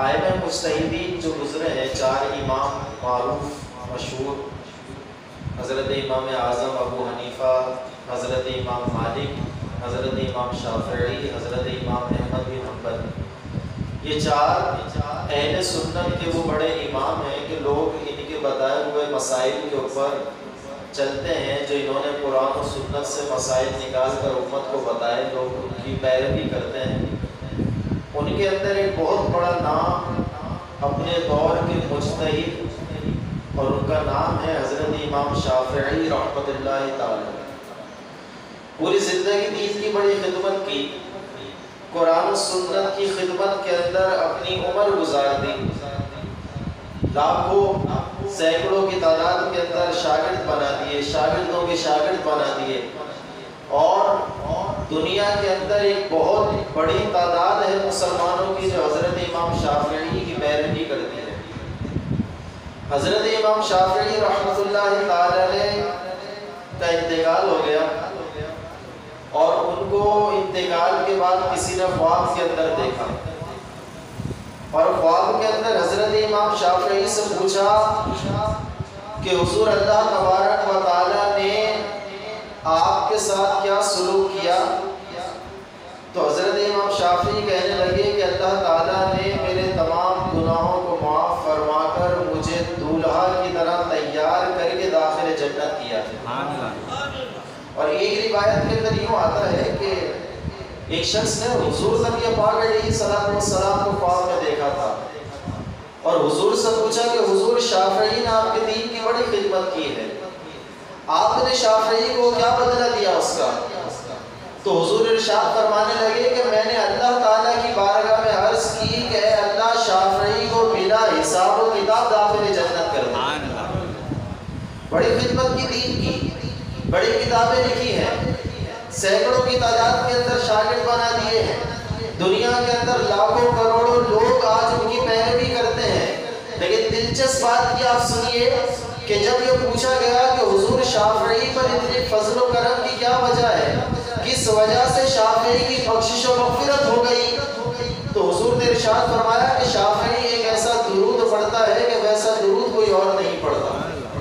ائمہ مجتہدین جو گزرے ہیں، 4 امام معروف مشہور، حضرت امام اعظم ابو حنیفہ، حضرت امام مالک، حضرت امام شافعی، حضرت امام احمد بن حنبل، یہ 4 اہل سنت کے وہ بڑے امام ہیں کہ لوگ ان کے بتائے ہوئے مسائل کے اوپر چلتے ہیں، جو انہوں نے قرآن و سنت سے مسائل نکال کر امت کو بتائے، لوگ ان کی پیروی کرتے ہیں۔ ان کے اندر ایک بہت بڑا نام اپنے دور کے مجتہد، اور ان کا نام ہے حضرت امام شافعی رحمۃ اللہ تعالی۔ پوری زندگی دین کی بڑی خدمت کی، قرآن و سنت کی خدمت کے اندر اپنی عمر گزار دی، لاکھوں سینکڑوں کی تعداد کے اندر شاگرد بنا دیے، شاگردوں کے شاگرد بنا دیے، اور دنیا کے اندر ایک بہت بڑی تعداد ہے مسلمانوں کی جو حضرت امام شافعی کی پیروی کرتی ہے۔ حضرت امام شافعی رحمۃ اللہ تعالی علیہ کا انتقال ہو گیا، اور ان کو انتقال کے بعد کسی نے خواب کے اندر دیکھا، اور خواب کے اندر حضرت امام شافعی سے پوچھا کہ حضور اللہ تبارک و تعالی نے آپ کے ساتھ کیا سلوک کیا؟ تو حضرت امام شافعی کہنے لگے کہ اللہ تعالیٰ نے میرے تمام گناہوں کو معاف فرما کر مجھے دولہا کی طرح تیار کر کے داخل جنت کیا ہے۔ اور ایک روایت کے اندر یوں آتا ہے کہ ایک شخص نے حضور نبی پاک علیہ السلام کو خواب میں دیکھا تھا، اور حضور سے پوچھا کہ حضور شافعی نے آپ کے دین کی بڑی خدمت کی ہے، آپ نے شافعی کو کیا بدلہ دیا اس کا؟ تو حضور ارشاد فرمانے لگے کہ میں نے اللہ تعالیٰ کی بارگاہ میں عرض کی کہ اے اللہ شافعی کو بلا حساب و کتاب داخل جنت کر دے۔ بڑی خدمت کی، دین کی بڑی کتابیں لکھی ہیں، سینکڑوں کی تعداد کے اندر شاگرد بنا دیے ہیں، دنیا کے اندر لاکھوں کروڑوں لوگ آج ان کی پیروی کرتے ہیں۔ لیکن دلچسپ بات یہ آپ سنیے کہ جب یہ پوچھا گیا کہ حضور شافعی پر اتنی فضل و کرم کی کیا وجہ ہے، کس وجہ سے شافعی کی بخشش و مغفرت ہو گئی، تو حضور نے ارشاد فرمایا کہ شافعی ایک ایسا درود پڑھتا ہے کہ ویسا درود کوئی اور نہیں پڑھتا۔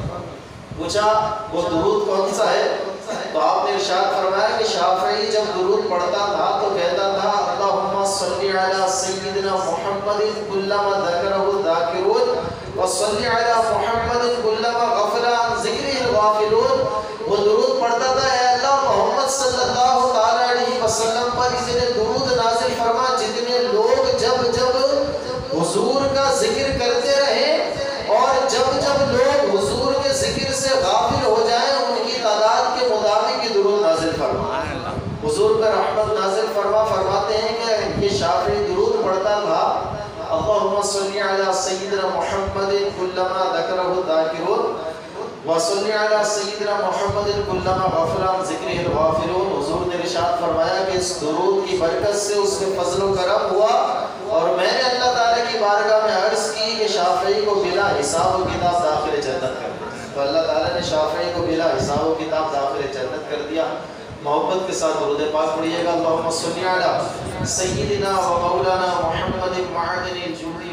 پوچھا وہ درود کون سا ہے؟ تو آپ نے ارشاد فرمایا کہ شافعی جب درود پڑھتا تھا تو کہتا تھا اللہم صلی علی سیدنا محمد کلما ذکرہ الذاکرون وصلی علی محمد کلما غفل عن ذکرہ الغافلون۔ وہ درود پڑھتا تھا اے اللہ محمد صلی اللہ تعالی علیہ وسلم پر اتنے درود نازل فرما جتنے لوگ جب جب حضور کا ذکر کرتے رہے اور جب جب لوگ حضور کے ذکر سے غافل ہو جائیں ان کی تعداد کے مطابق یہ درود نازل فرما۔ حضور پر رحمت نازل فرما فرماتے ہیں کہ یہ شافعی درود پڑھتا تھا اللہم صلی علی سیدنا محمد کلما ذکرہ الذاکرون وصلی علی سیدنا محمد کلما غفل عن ذکرہ الغافلون۔ حضور نے ارشاد فرمایا کہ اس درود کی برکت سے اس میں فضل و کرم ہوا، اور میں نے اللہ تعالیٰ کی بارگاہ میں عرض کی کہ شافعی کو بلا حساب و کتاب داخل جنت کر دیا، تو اللہ تعالیٰ نے شافعی کو بلا حساب و کتاب داخل جنت کر دیا۔ محبت کے ساتھ درود پاک پڑھیے گا، اللہم صلی علی سیدنا و مولانا محمد معدن الجود